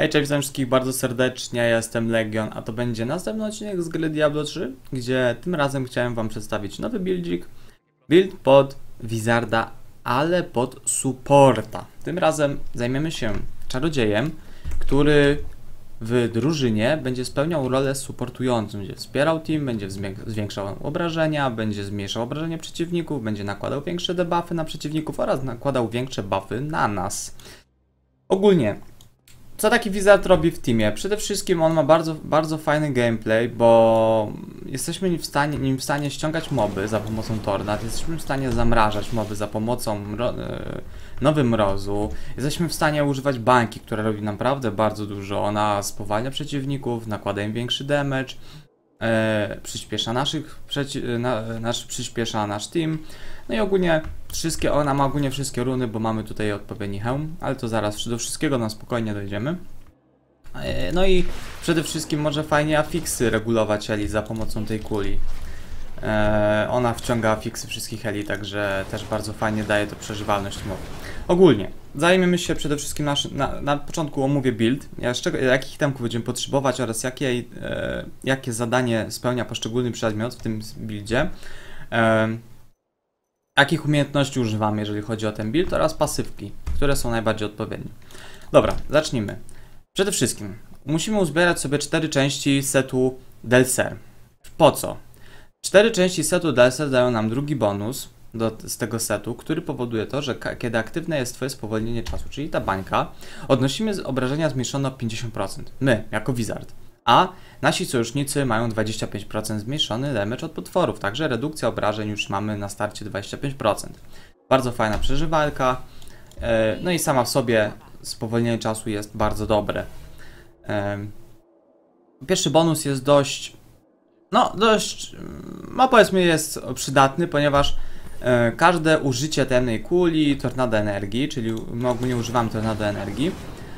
Hej, cześć, witam wszystkich bardzo serdecznie, ja jestem Legion, a to będzie następny odcinek z gry Diablo 3, gdzie tym razem chciałem wam przedstawić nowy buildzik. Build pod Wizarda, ale pod supporta. Tym razem zajmiemy się czarodziejem, który w drużynie będzie spełniał rolę supportującą, będzie wspierał team, będzie zwiększał obrażenia, będzie zmniejszał obrażenia przeciwników, będzie nakładał większe debuffy na przeciwników oraz nakładał większe buffy na nas. Ogólnie, co taki Wizard robi w teamie? Przede wszystkim on ma bardzo fajny gameplay, bo jesteśmy nim w stanie ściągać moby za pomocą tornad, jesteśmy w stanie zamrażać moby za pomocą nowy mrozu, jesteśmy w stanie używać bańki, która robi naprawdę bardzo dużo. Ona spowalnia przeciwników, nakłada im większy damage, przyspiesza nasz team. No i ogólnie ona ma ogólnie wszystkie runy, bo mamy tutaj odpowiedni hełm, ale to zaraz do wszystkiego na spokojnie dojdziemy. No i przede wszystkim może fajnie afiksy regulować Eli za pomocą tej kuli. Ona wciąga afiksy wszystkich Eli, także też bardzo fajnie daje to przeżywalność mowy. Ogólnie zajmiemy się przede wszystkim na początku omówię build, jakich itemków będziemy potrzebować oraz jakie zadanie spełnia poszczególny przedmiot w tym buildzie. Jakich umiejętności używamy, jeżeli chodzi o ten build, oraz pasywki, które są najbardziej odpowiednie. Dobra, zacznijmy. Przede wszystkim musimy uzbierać sobie 4 części setu Delcer. Po co? 4 części setu Delcer dają nam drugi bonus z tego setu, który powoduje to, że kiedy aktywne jest twoje spowolnienie czasu, czyli ta bańka, odnosimy obrażenia zmniejszone o 50%. My, jako Wizard. A nasi sojusznicy mają 25% zmniejszony damage od potworów, także redukcja obrażeń już mamy na starcie 25%. Bardzo fajna przeżywalka, no i sama w sobie spowolnienie czasu jest bardzo dobre. Pierwszy bonus jest dość, powiedzmy jest przydatny, ponieważ każde użycie temnej kuli, tornado energii, czyli my ogólnie używamy tornado energii,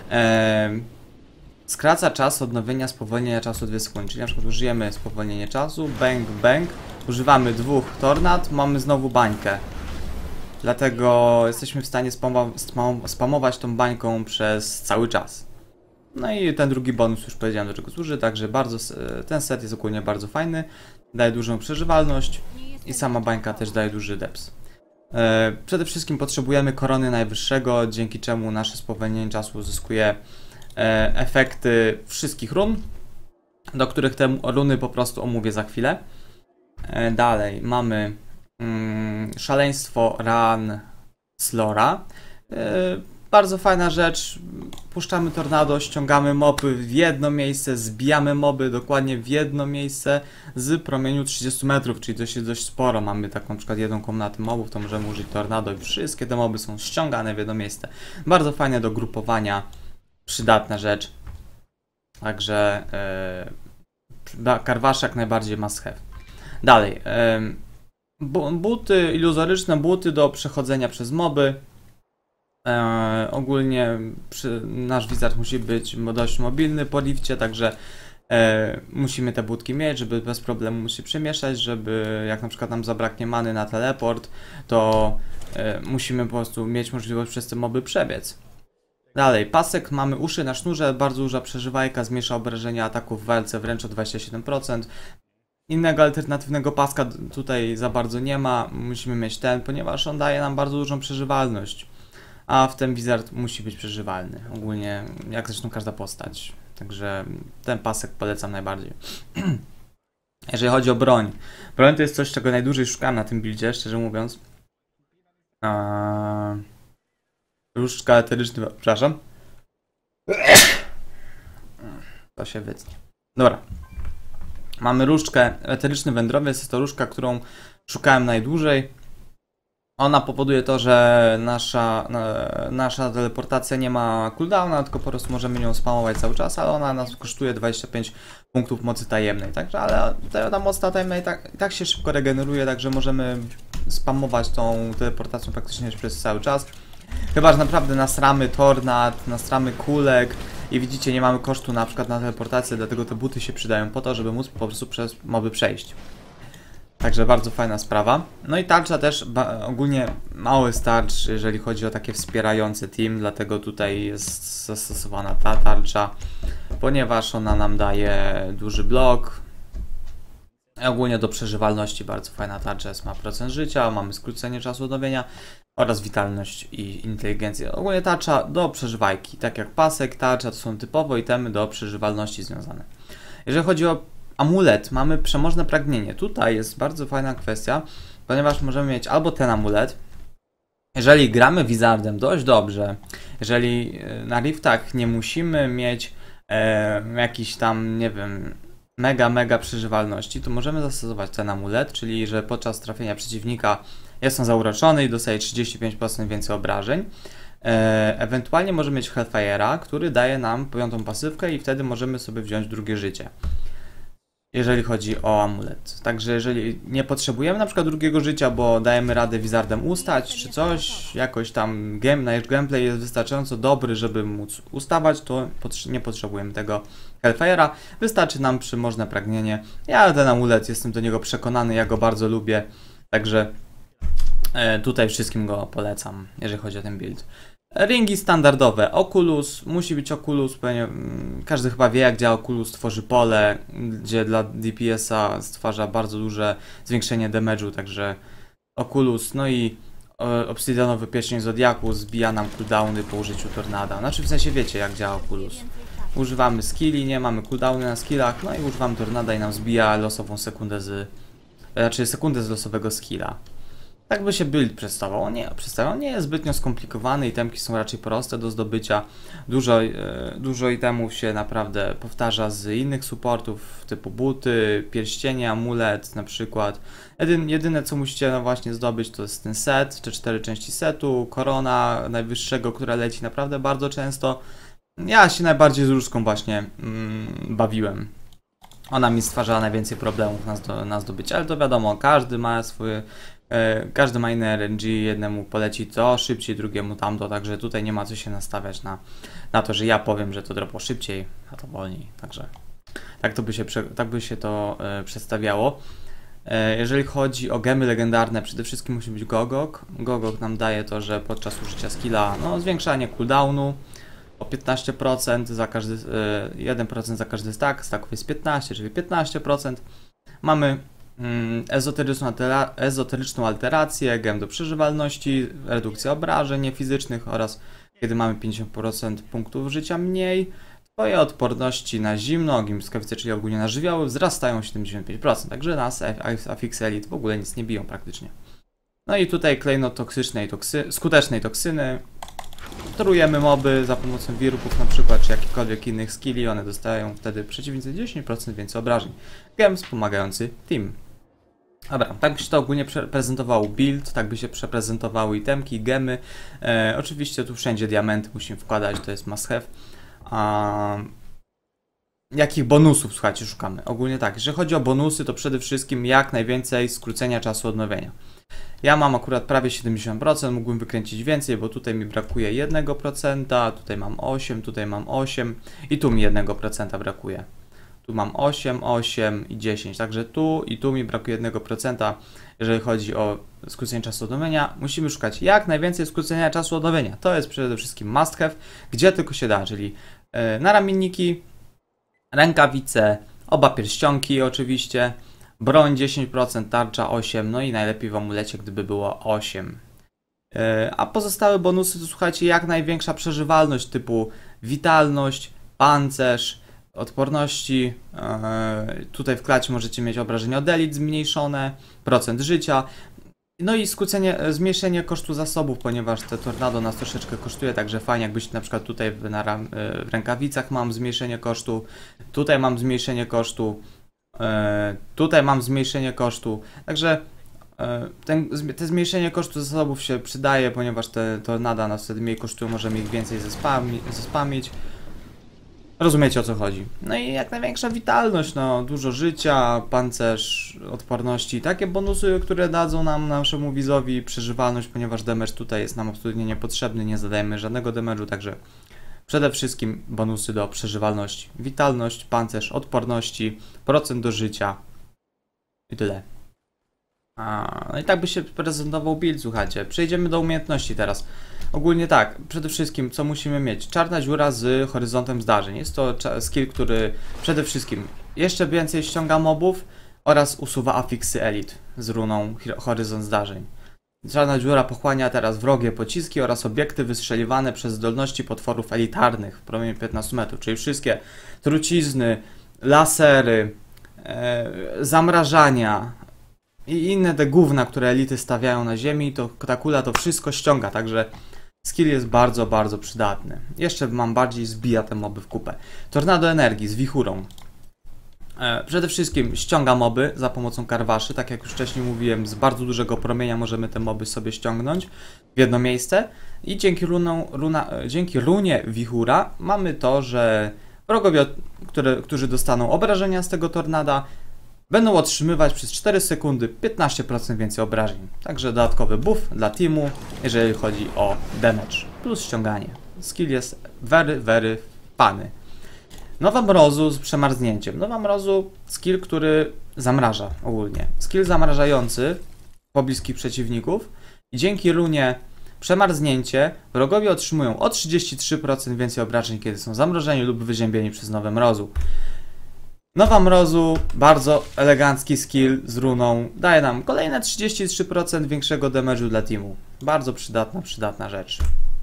skraca czas odnowienia spowolnienia czasu 2 sekundy, czyli na przykład użyjemy spowolnienie czasu, bang, bang, używamy 2 tornad, mamy znowu bańkę. Dlatego jesteśmy w stanie spamować tą bańką przez cały czas. No i ten drugi bonus już powiedziałem, do czego służy, także ten set jest ogólnie bardzo fajny, daje dużą przeżywalność i sama bańka też daje duży deps. Przede wszystkim potrzebujemy korony najwyższego, dzięki czemu nasze spowolnienie czasu uzyskuje efekty wszystkich run, do których te runy po prostu omówię za chwilę. Dalej mamy szaleństwo Ran Slora. Bardzo fajna rzecz. Puszczamy tornado, ściągamy moby w jedno miejsce, zbijamy moby dokładnie w jedno miejsce z promieniu 30 metrów, czyli to jest dość sporo. Mamy taką na przykład jedną komnatę mobów, to możemy użyć tornado i wszystkie te moby są ściągane w jedno miejsce. Bardzo fajne do grupowania, przydatna rzecz. Także Karwasz jak najbardziej must have. Dalej, buty, iluzoryczne buty do przechodzenia przez moby. Ogólnie nasz Wizard musi być dość mobilny po lifcie, także musimy te budki mieć, żeby bez problemu się przemieszczać, żeby jak na przykład nam zabraknie many na teleport, to musimy po prostu mieć możliwość przez te moby przebiec. Dalej, pasek, mamy uszy na sznurze, bardzo duża przeżywajka, zmniejsza obrażenia ataków w walce wręcz o 27%. Innego alternatywnego paska tutaj za bardzo nie ma, musimy mieć ten, ponieważ on daje nam bardzo dużą przeżywalność. A w tym Wizard musi być przeżywalny, ogólnie jak zresztą każda postać. Także ten pasek polecam najbardziej. Jeżeli chodzi o broń. Broń to jest coś, czego najdłużej szukałem na tym buildzie, szczerze mówiąc. Różdżka eteryczna, przepraszam. To się wytnie. Dobra. Mamy różdżkę eteryczny wędrowiec, jest to różdżka, którą szukałem najdłużej. Ona powoduje to, że nasza teleportacja nie ma cooldowna, tylko po prostu możemy nią spamować cały czas, ale ona nas kosztuje 25 punktów mocy tajemnej, także ale ta moc tajemna i tak się szybko regeneruje, także możemy spamować tą teleportacją praktycznie przez cały czas. Chyba że naprawdę nasramy tornad, nasramy kulek i widzicie, nie mamy kosztu na przykład na teleportację, dlatego te buty się przydają po to, żeby móc po prostu przez moby przejść. Także bardzo fajna sprawa. No i tarcza też ogólnie mały starcz, jeżeli chodzi o takie wspierające team, dlatego tutaj jest zastosowana ta tarcza, ponieważ ona nam daje duży blok. Ogólnie do przeżywalności bardzo fajna tarcza jest, ma procent życia, mamy skrócenie czasu odnowienia oraz witalność i inteligencję. Ogólnie tarcza do przeżywajki, tak jak pasek, tarcza to są typowo itemy do przeżywalności związane. Jeżeli chodzi o amulet, mamy przemożne pragnienie. Tutaj jest bardzo fajna kwestia, ponieważ możemy mieć albo ten amulet, jeżeli gramy Wizardem dość dobrze, jeżeli na riftach nie musimy mieć jakiś tam, nie wiem, mega przeżywalności, to możemy zastosować ten amulet, czyli że podczas trafienia przeciwnika jest on zauroczony i dostaje 35% więcej obrażeń. Ewentualnie możemy mieć Hellfire'a, który daje nam 5. pasywkę i wtedy możemy sobie wziąć drugie życie, jeżeli chodzi o amulet. Także jeżeli nie potrzebujemy na przykład drugiego życia, bo dajemy radę Wizardem ustać czy coś, jakoś tam nasz gameplay jest wystarczająco dobry, żeby móc ustawać, to nie potrzebujemy tego Hellfire'a. Wystarczy nam przemożne pragnienie. Ja ten amulet, jestem do niego przekonany, ja go bardzo lubię, także tutaj wszystkim go polecam, jeżeli chodzi o ten build. Ringi standardowe, Oculus, musi być Oculus, każdy chyba wie jak działa Oculus, tworzy pole, gdzie dla DPS-a stwarza bardzo duże zwiększenie damage'u, także Oculus, no i obsydianowy pierścień Zodiaku zbija nam cooldowny po użyciu tornada, znaczy w sensie wiecie jak działa Oculus. Używamy skilli, nie mamy cooldowny na skillach, no i używamy tornada i nam zbija losową sekundę sekundę z losowego skilla. Tak by się build przedstawiał. Nie jest zbytnio skomplikowany, itemki są raczej proste do zdobycia. Dużo itemów się naprawdę powtarza z innych supportów, typu buty, pierścienie, amulet na przykład. Jedyne co musicie właśnie zdobyć to jest ten set, te 4 części setu, korona najwyższego, która leci naprawdę bardzo często. Ja się najbardziej z różdżką właśnie bawiłem. Ona mi stwarzała najwięcej problemów na zdobycie, ale to wiadomo, każdy ma inne RNG, jednemu poleci to szybciej, drugiemu tamto, także tutaj nie ma co się nastawiać na to, że ja powiem, że to dropło szybciej, a to wolniej, także tak by się to przedstawiało. Jeżeli chodzi o gemy legendarne, przede wszystkim musi być Gogok. Gogok nam daje to, że podczas użycia skilla, zwiększanie cooldownu o 15% za każdy, 1% za każdy stack, stacków jest 15, czyli 15%. Mamy ezoteryczną alterację, gem do przeżywalności, redukcja obrażeń niefizycznych oraz kiedy mamy 50% punktów życia mniej, twoje odporności na zimno, ogniskowice, czyli ogólnie na żywioły, wzrastają o 75%, także nas Affix Elite w ogóle nic nie biją praktycznie. No i tutaj klejnot skutecznej toksyny. Torujemy moby za pomocą wirupów na przykład, czy jakichkolwiek innych skilli, one dostają wtedy przeciwnicy 10% więcej obrażeń. Gem wspomagający team. Dobra, tak by się to ogólnie prezentował build, tak by się przeprezentowały itemki, gemy. Oczywiście tu wszędzie diamenty musimy wkładać, to jest must have. Jakich bonusów, słuchajcie, szukamy? Ogólnie tak, jeżeli chodzi o bonusy, to przede wszystkim jak najwięcej skrócenia czasu odnowienia. Ja mam akurat prawie 70%, mógłbym wykręcić więcej, bo tutaj mi brakuje 1%, tutaj mam 8, tutaj mam 8 i tu mi 1% brakuje. Tu mam 8, 8 i 10, także tu i tu mi brakuje 1%, jeżeli chodzi o skrócenie czasu odnowienia. Musimy szukać jak najwięcej skrócenia czasu odnowienia. To jest przede wszystkim must have, gdzie tylko się da, czyli naramienniki, rękawice, oba pierścionki oczywiście, broń 10%, tarcza 8%, no i najlepiej w amulecie, gdyby było 8%. A pozostałe bonusy to słuchajcie, jak największa przeżywalność typu witalność, pancerz, odporności. Tutaj w klacie możecie mieć obrażenia od elit zmniejszone, procent życia. No i zmniejszenie kosztu zasobów, ponieważ te tornado nas troszeczkę kosztuje, także fajnie jakbyście na przykład tutaj w rękawicach mam zmniejszenie kosztu, tutaj mam zmniejszenie kosztu, tutaj mam zmniejszenie kosztu, także te zmniejszenie kosztu zasobów się przydaje, ponieważ te tornada nas wtedy mniej kosztują, możemy ich więcej zespamić. Rozumiecie o co chodzi. No i jak największa witalność, dużo życia, pancerz, odporności, takie bonusy, które dadzą nam naszemu widzowi przeżywalność, ponieważ damage tutaj jest nam absolutnie niepotrzebny, nie zadajemy żadnego damage'u, także przede wszystkim bonusy do przeżywalności, witalność, pancerz, odporności, procent do życia i tyle. No i tak by się prezentował build, słuchajcie. Przejdziemy do umiejętności teraz. Ogólnie tak, przede wszystkim co musimy mieć? Czarna dziura z horyzontem zdarzeń. Jest to skill, który przede wszystkim jeszcze więcej ściąga mobów oraz usuwa afiksy elit z runą horyzont zdarzeń. Czarna dziura pochłania teraz wrogie pociski oraz obiekty wystrzeliwane przez zdolności potworów elitarnych w promieniu 15 metrów, czyli wszystkie trucizny, lasery, zamrażania i inne te gówna, które elity stawiają na ziemi, to ta kula to wszystko ściąga, także skill jest bardzo, bardzo przydatny. Jeszcze mam bardziej zbija te moby w kupę. Tornado energii z wichurą. Przede wszystkim ściąga moby za pomocą karwaszy, tak jak już wcześniej mówiłem, z bardzo dużego promienia możemy te moby sobie ściągnąć w jedno miejsce i dzięki runie wichura mamy to, że wrogowie, którzy dostaną obrażenia z tego tornada, będą otrzymywać przez 4 sekundy 15% więcej obrażeń. Także dodatkowy buff dla teamu, jeżeli chodzi o damage plus ściąganie. Skill jest very fany. Nowa mrozu z przemarznięciem. Nowa mrozu skill, który zamraża ogólnie. Skill zamrażający pobliskich przeciwników i dzięki runie przemarznięcie wrogowie otrzymują o 33% więcej obrażeń, kiedy są zamrożeni lub wyziębieni przez nowe mrozu. Nowa mrozu, bardzo elegancki skill z runą, daje nam kolejne 33% większego damage'u dla teamu. Bardzo przydatna rzecz.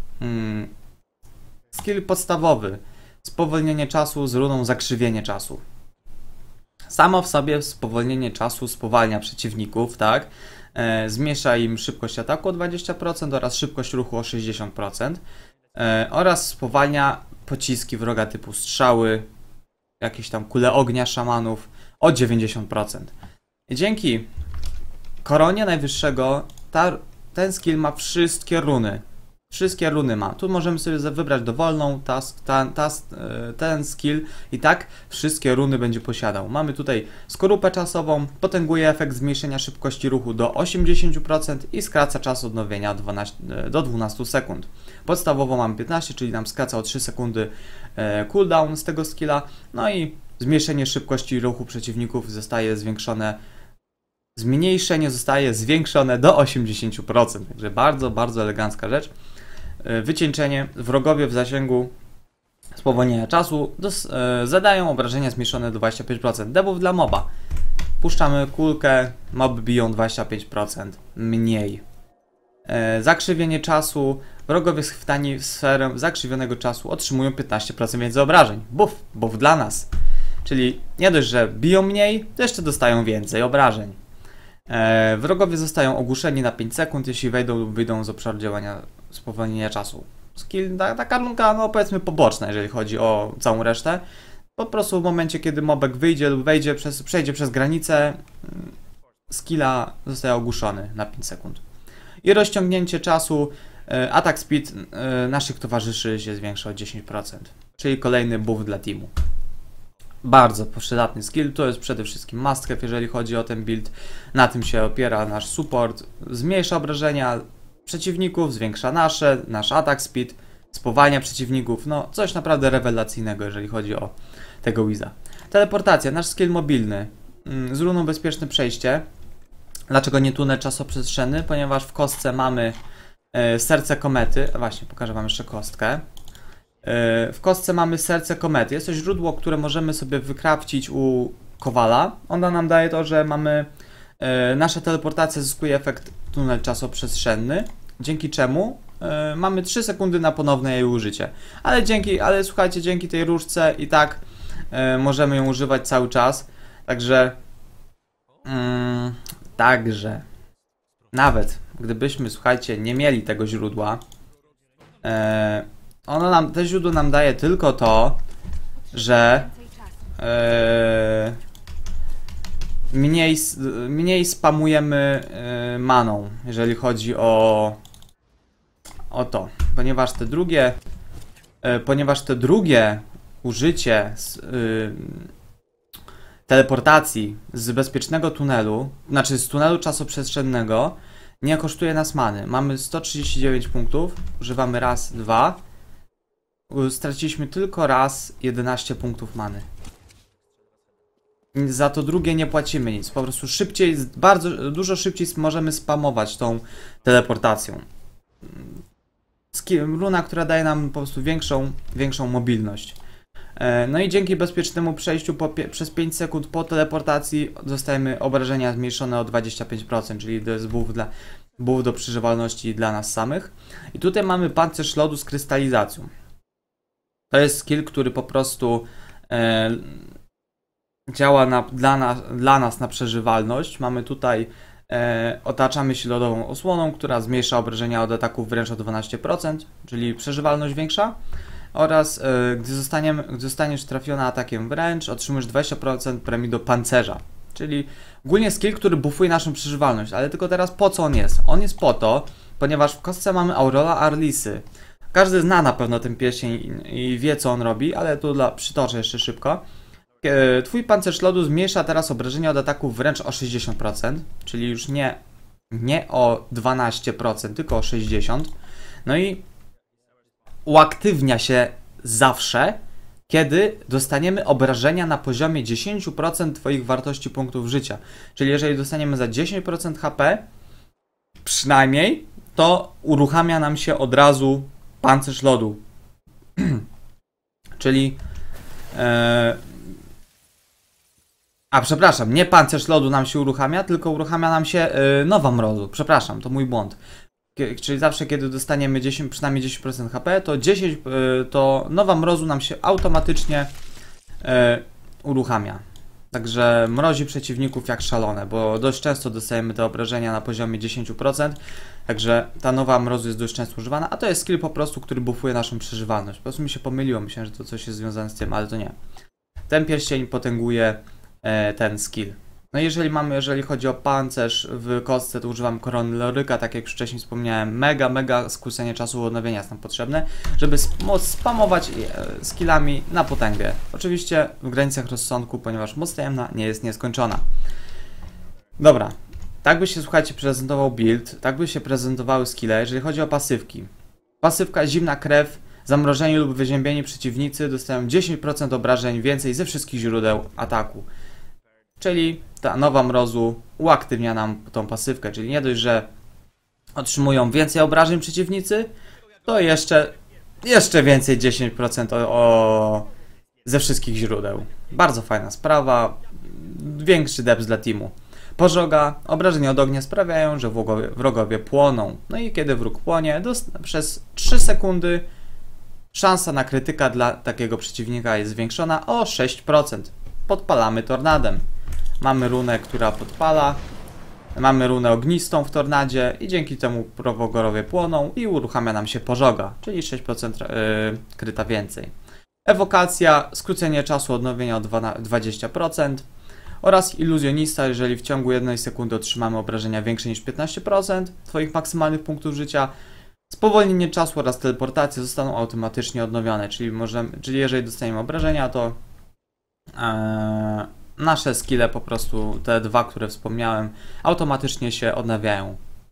Skill podstawowy. Spowolnienie czasu z runą zakrzywienie czasu. Samo w sobie spowolnienie czasu spowalnia przeciwników, tak? Zmniejsza im szybkość ataku o 20% oraz szybkość ruchu o 60%. Oraz spowalnia pociski wroga typu strzały, jakieś tam kule ognia szamanów o 90%. I dzięki koronie najwyższego ten skill ma wszystkie runy. Wszystkie runy ma. Tu możemy sobie wybrać dowolną ten skill i tak wszystkie runy będzie posiadał. Mamy tutaj skorupę czasową, potęguje efekt zmniejszenia szybkości ruchu do 80% i skraca czas odnowienia do 12 sekund. Podstawowo mamy 15, czyli nam skraca o 3 sekundy cooldown z tego skilla. No i zmniejszenie szybkości ruchu przeciwników zostaje zwiększone. Zmniejszenie zostaje zwiększone do 80%. Także bardzo elegancka rzecz. Wycieńczenie. Wrogowie w zasięgu spowolnienia czasu zadają obrażenia zmniejszone do 25%. Debuff dla moba. Puszczamy kulkę, moby biją 25% mniej. Zakrzywienie czasu. Wrogowie schwytani w sferę zakrzywionego czasu otrzymują 15% więcej obrażeń. Buff dla nas. Czyli nie dość, że biją mniej, to jeszcze dostają więcej obrażeń. Wrogowie zostają ogłuszeni na 5 sekund, jeśli wejdą lub wyjdą z obszaru działania spowolnienia czasu. Skill, taka runka, no powiedzmy poboczna, jeżeli chodzi o całą resztę. Po prostu w momencie, kiedy mobek wyjdzie lub przejdzie przez granicę, skilla zostaje ogłuszony na 5 sekund. I rozciągnięcie czasu, atak speed naszych towarzyszy się zwiększa o 10%. Czyli kolejny buff dla teamu. Bardzo przydatny skill, to jest przede wszystkim must have, jeżeli chodzi o ten build. Na tym się opiera nasz support. Zmniejsza obrażenia przeciwników, zwiększa nasz attack speed, spowalnia przeciwników. No, coś naprawdę rewelacyjnego, jeżeli chodzi o tego Wiza. Teleportacja, nasz skill mobilny. Z runą bezpieczne przejście. Dlaczego nie tunel czasoprzestrzenny? Ponieważ w kostce mamy serce komety. Właśnie, pokażę wam jeszcze kostkę. W kostce mamy serce komety. Jest to źródło, które możemy sobie wykrafcić u Kowala. Ona nam daje to, że mamy nasza teleportacja zyskuje efekt tunel czasoprzestrzenny, dzięki czemu mamy 3 sekundy na ponowne jej użycie. Ale słuchajcie, dzięki tej różdżce i tak możemy ją używać cały czas. Także nawet gdybyśmy, słuchajcie, nie mieli tego źródła, to źródło nam daje tylko to, że mniej spamujemy maną, jeżeli chodzi o to, ponieważ te drugie użycie teleportacji z bezpiecznego tunelu, znaczy z tunelu czasoprzestrzennego, nie kosztuje nas many. Mamy 139 punktów, używamy raz, 2. Straciliśmy tylko raz 11 punktów many. za to drugie nie płacimy nic. Po prostu szybciej, bardzo dużo szybciej możemy spamować tą teleportacją. Runa, która daje nam po prostu większą mobilność. No i dzięki bezpiecznemu przejściu przez 5 sekund po teleportacji dostajemy obrażenia zmniejszone o 25%, czyli to jest buff do przeżywalności dla nas samych. I tutaj mamy pancerz lodu z krystalizacją. To jest skill, który po prostu działa dla nas na przeżywalność. Mamy tutaj, otaczamy się lodową osłoną, która zmniejsza obrażenia od ataków wręcz o 12%, czyli przeżywalność większa. Oraz gdy zostaniesz trafiona atakiem wręcz, otrzymujesz 20% premii do pancerza. Czyli ogólnie skill, który buffuje naszą przeżywalność. Ale tylko teraz po co on jest? On jest po to, ponieważ w kostce mamy Aureola Arlisy. Każdy zna na pewno ten pierścień i wie, co on robi, ale tu przytoczę jeszcze szybko. Twój pancerz lodu zmniejsza teraz obrażenia od ataków wręcz o 60%, czyli już nie o 12%, tylko o 60%. No i uaktywnia się zawsze, kiedy dostaniemy obrażenia na poziomie 10% Twoich wartości punktów życia. Czyli jeżeli dostaniemy za 10% HP, przynajmniej, to uruchamia nam się od razu pancerz lodu. Czyli przepraszam, nie pancerz lodu nam się uruchamia, tylko uruchamia nam się nowa mrozu. Przepraszam, to mój błąd. Czyli zawsze, kiedy dostaniemy przynajmniej 10% HP, to nowa mrozu nam się automatycznie uruchamia. Także mrozi przeciwników jak szalone, bo dość często dostajemy te obrażenia na poziomie 10%. Także ta nowa mrozu jest dość często używana, a to jest skill po prostu, który buffuje naszą przeżywalność. Po prostu mi się pomyliło, myślałem, że to coś jest związane z tym, ale to nie. Ten pierścień potęguje ten skill. No jeżeli chodzi o pancerz w kostce, to używam korony Loryka, tak jak już wcześniej wspomniałem, mega skrócenie czasu odnowienia jest nam potrzebne, żeby móc spamować skillami na potęgę. Oczywiście w granicach rozsądku, ponieważ moc tajemna nie jest nieskończona. Dobra, tak by się, słuchajcie, prezentował build, tak by się prezentowały skille, jeżeli chodzi o pasywki. Pasywka zimna krew, zamrożeni lub wyziębieni przeciwnicy dostają 10% obrażeń więcej ze wszystkich źródeł ataku. Czyli ta nowa mrozu uaktywnia nam tą pasywkę, czyli nie dość, że otrzymują więcej obrażeń przeciwnicy, to jeszcze więcej 10% ze wszystkich źródeł. Bardzo fajna sprawa, większy deps dla teamu. Pożoga, obrażenia od ognia sprawiają, że wrogowie płoną. No i kiedy wróg płonie, przez 3 sekundy szansa na krytyka dla takiego przeciwnika jest zwiększona o 6%. Podpalamy tornadem. Mamy runę, która podpala. Mamy runę ognistą w tornadzie i dzięki temu wrogowie płoną i uruchamia nam się pożoga, czyli 6% kryta więcej. Ewokacja, skrócenie czasu odnowienia o 20% oraz iluzjonista, jeżeli w ciągu 1 sekundy otrzymamy obrażenia większe niż 15% Twoich maksymalnych punktów życia. Spowolnienie czasu oraz teleportacja zostaną automatycznie odnowione, czyli jeżeli dostaniemy obrażenia, to nasze skille, po prostu te dwa, które wspomniałem, automatycznie się odnawiają.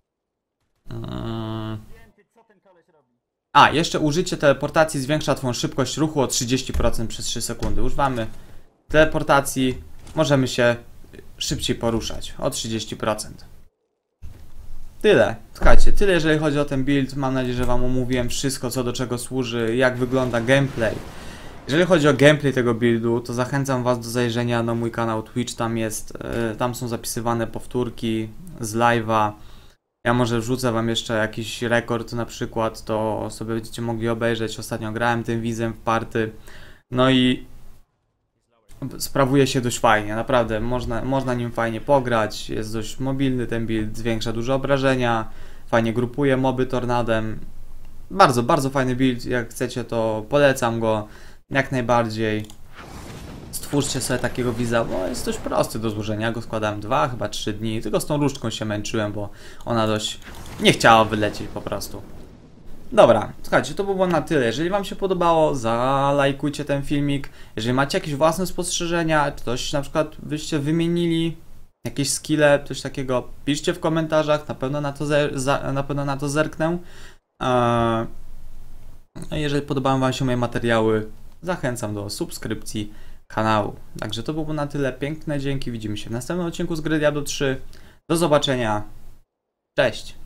Jeszcze użycie teleportacji zwiększa Twoją szybkość ruchu o 30% przez 3 sekundy. Używamy teleportacji, możemy się szybciej poruszać o 30%. Tyle. Słuchajcie, tyle jeżeli chodzi o ten build. Mam nadzieję, że Wam omówiłem wszystko, co do czego służy, jak wygląda gameplay. Jeżeli chodzi o gameplay tego buildu, to zachęcam Was do zajrzenia na mój kanał Twitch. Tam są zapisywane powtórki z live'a. Ja może wrzucę Wam jeszcze jakiś rekord na przykład, to sobie będziecie mogli obejrzeć. Ostatnio grałem tym widzem w party. No i sprawuje się dość fajnie, naprawdę. Można nim fajnie pograć. Jest dość mobilny ten build, zwiększa dużo obrażenia. Fajnie grupuje moby tornadem. Bardzo fajny build. Jak chcecie, to polecam go. Jak najbardziej. Stwórzcie sobie takiego widza, bo jest dość prosty do złożenia. Ja go składałem chyba 3 dni. Tylko z tą różdżką się męczyłem, bo ona dość nie chciała wylecieć po prostu. Dobra, słuchajcie, to było na tyle. Jeżeli Wam się podobało, zalajkujcie ten filmik. Jeżeli macie jakieś własne spostrzeżenia, czy coś na przykład byście wymienili, jakieś skille, coś takiego, piszcie w komentarzach. Na pewno na to zerknę. Jeżeli podobają Wam się moje materiały, zachęcam do subskrypcji, kanału. Także to było na tyle. Piękne dzięki. Widzimy się w następnym odcinku z gry Diablo 3. Do zobaczenia. Cześć.